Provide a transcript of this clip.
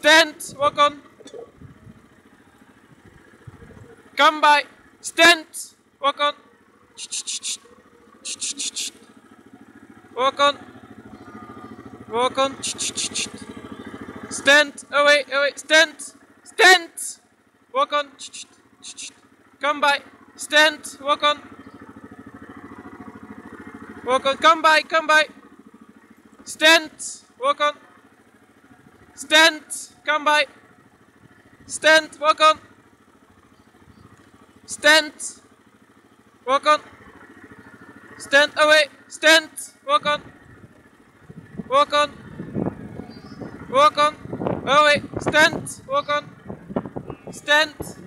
stand, walk on. Come by, stand, walk on. Walk on, walk on. Stand, away, away, stand, stand, walk on. Come by, stand, walk on. Walk on, come by, stand, walk on. Stand, come by, stand, walk on. Stand, walk on. Stand, away, stand, walk on. Walk on, walk on, away, stand, walk on. Stand.